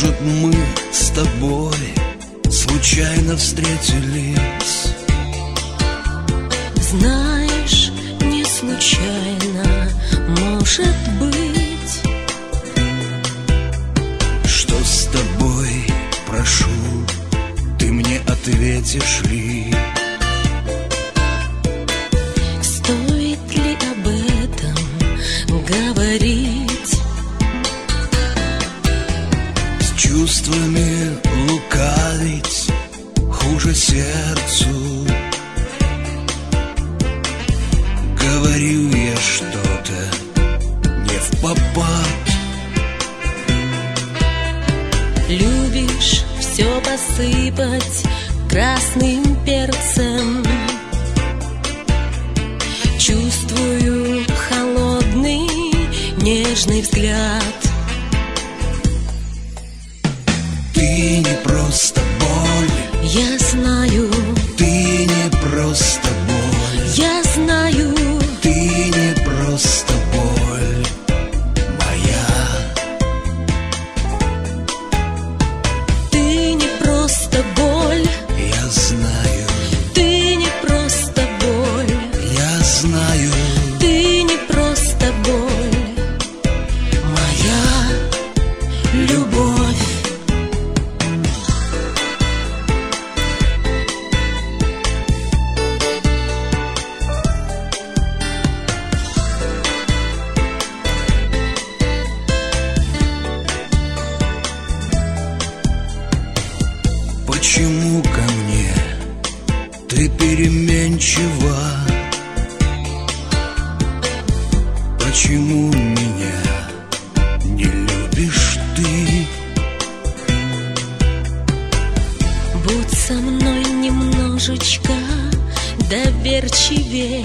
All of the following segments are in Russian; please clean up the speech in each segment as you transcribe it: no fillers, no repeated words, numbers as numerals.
Может, мы с тобой случайно встретились? Знаешь, не случайно, может быть. Что с тобой, прошу, ты мне ответишь ли? Стоит ли об этом говорить? С чувствами лукавить хуже сердцу. Говорю я что-то не впопад. Любишь все посыпать красным перцем. Чувствую холодный, нежный взгляд. Ты не просто боль, Я знаю, ты не просто боль, я знаю, ты не просто боль моя. ты не просто боль, Я знаю, ты не просто боль, я знаю, ты не просто боль, моя любовь. почему ко мне ты переменчива? Почему меня не любишь ты? Будь со мной немножечко доверчивей.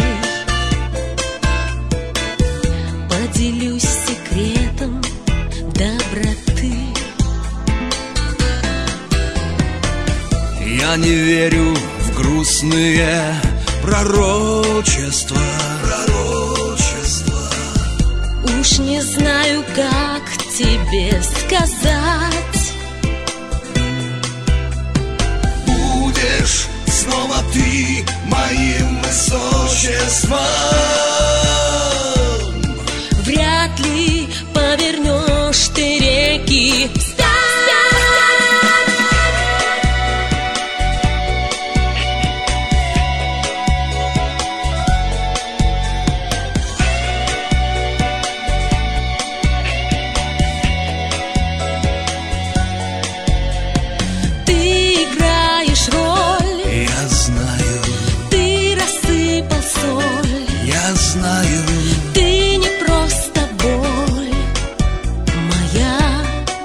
Поделюсь секретом доброты. Я не верю в грустные пророчества. Уж не знаю, как тебе сказать. Будешь снова ты моим высочеством. Вряд ли повернешь ты реки. Ты играешь роль, Я знаю, ты рассыпал соль. я знаю, Ты не просто боль моя.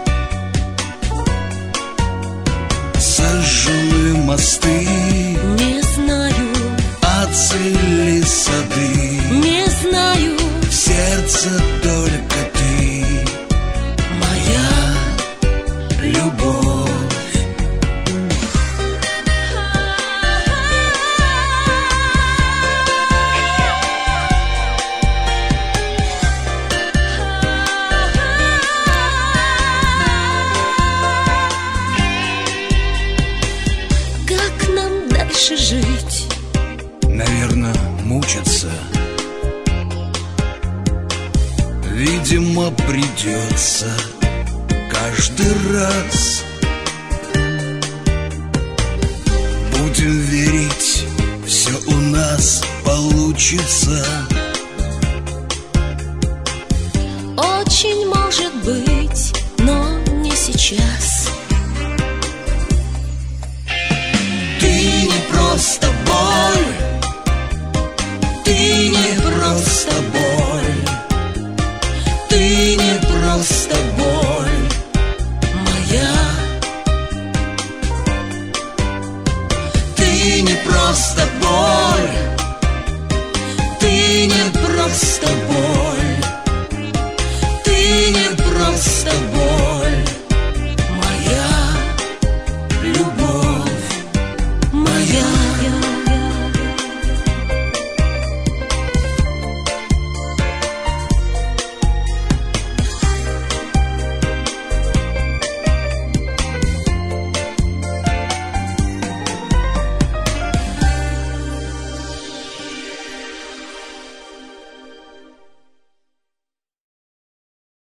сожжены мосты, Не знаю, оцвели сады. не знаю, В сердце только ты, моя любовь. Как нам дальше жить? Наверно, мучиться. Видимо, придется каждый раз. Будем верить, все у нас получится.